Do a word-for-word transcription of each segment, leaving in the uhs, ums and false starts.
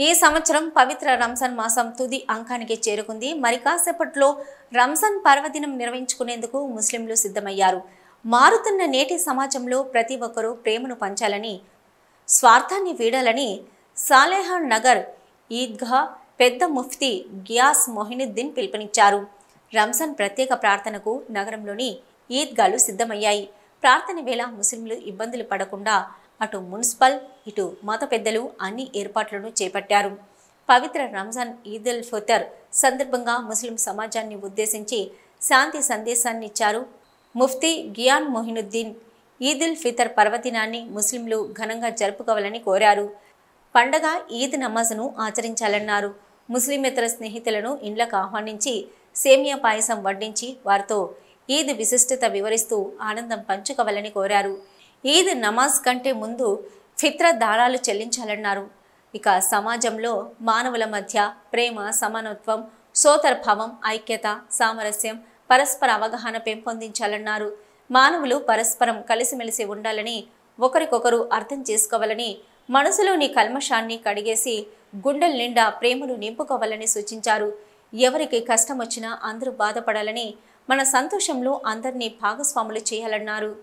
ఈ సంవత్సరం పవిత్ర రంజాన్ మాసం తుది అంకానికి చేరుకుంది. మరి కాసేపట్లో రంజాన్ పర్వదినం నిర్వహించుకునేందుకు ముస్లింలు సిద్ధమయ్యారు. మారుతున్న నేటి సమాజంలో ప్రతి ఒక్కరూ ప్రేమను పంచాలని, స్వార్థాన్ని వీడాలని సాలేహాన్ నగర్ ఈద్గా పెద్ద ముఫ్తీ గియాస్ మొహినుద్దీన్ పిలుపునిచ్చారు. రంజాన్ ప్రత్యేక ప్రార్థనకు నగరంలోని ఈద్గాలు సిద్ధమయ్యాయి. ప్రార్థన వేళ ముస్లింలు ఇబ్బందులు పడకుండా అటు మున్సిపల్ ఇటు మత పెద్దలు అన్ని ఏర్పాట్లను చేపట్టారు. పవిత్ర రంజాన్ ఈద్ ఉల్ ఫితర్ సందర్భంగా ముస్లిం సమాజాన్ని ఉద్దేశించి శాంతి సందేశాన్ని ఇచ్చారు. ముఫ్తీ గియాన్ మొహినుద్దీన్ ఈద్ ఉల్ ఫితర్ పర్వదినాన్ని ముస్లింలు ఘనంగా జరుపుకోవాలని కోరారు. పండగ ఈద్ నమాజ్ను ఆచరించాలన్నారు. ముస్లిమేతర స్నేహితులను ఇండ్లకు ఆహ్వానించి సేమియా పాయసం వడ్డించి వారితో ఈద్ విశిష్టత వివరిస్తూ ఆనందం పంచుకోవాలని కోరారు. ఈద్ నమాజ్ కంటే ముందు ఫిత్ర దానాలు చెల్లించాలన్నారు. ఇక సమాజంలో మానవుల మధ్య ప్రేమ, సమానత్వం, సోదరభావం, ఐక్యత, సామరస్యం, పరస్పర అవగాహన పెంపొందించాలన్నారు. మానవులు పరస్పరం కలిసిమెలిసి ఉండాలని, ఒకరికొకరు అర్థం చేసుకోవాలని, మనసులోని కల్మషాన్ని కడిగేసి గుండెల నిండా ప్రేమను నింపుకోవాలని సూచించారు. ఎవరికి కష్టం వచ్చినా అందరూ బాధపడాలని, మన సంతోషంలో అందరినీ భాగస్వాములు చేయాలన్నారు.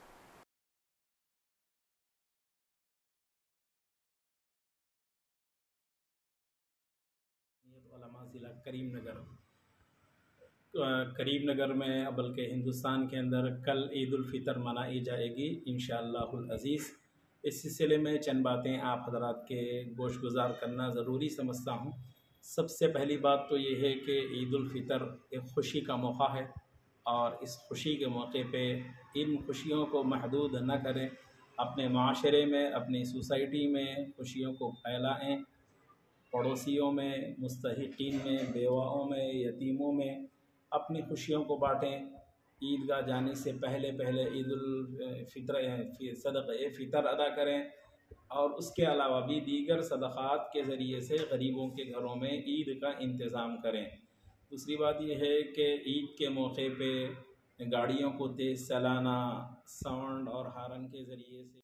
ज़िला करीम नगर करीम नगर में बल्कि हिंदुस्तान के अंदर कल ईद उल फितर मनाई जाएगी इंशाअल्लाहुल अज़ीज़। इस सिलसिले में चंद बातें आप हज़रात के गोश गुजार करना ज़रूरी समझता हूँ। सबसे पहली बात तो ये है कि ईद उल फितर एक ख़ुशी का मौका है और इस खुशी के मौके पे इन खुशियों को महदूद न करें, अपने माशरे में, अपनी सोसाइटी में खुशियों को फैलाएँ, पड़ोसियों में, मुस्तहिकीन में, बेवाओं में, यतीमों में अपनी खुशियों को बाँटें। ईदगाह जाने से पहले पहले ईद उल फितर सदक़े फ़ितर अदा करें और उसके अलावा भी दीगर सदक़ात के ज़रिए से गरीबों के घरों में ईद का इंतज़ाम करें। दूसरी बात यह है कि ईद के मौके पे गाड़ियों को तेज़ चलाना, साउंड और हारन के ज़रिए से